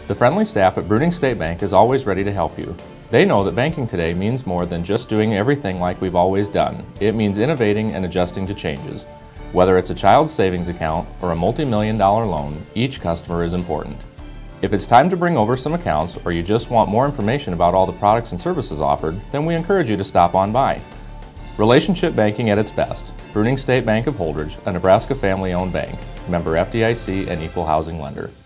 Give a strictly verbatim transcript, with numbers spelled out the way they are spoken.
The friendly staff at Bruning State Bank is always ready to help you. They know that banking today means more than just doing everything like we've always done. It means innovating and adjusting to changes. Whether it's a child's savings account or a multi-million dollar loan, each customer is important. If it's time to bring over some accounts or you just want more information about all the products and services offered, then we encourage you to stop on by. Relationship banking at its best. Bruning State Bank of Holdrege, a Nebraska family-owned bank. Member F D I C and equal housing lender.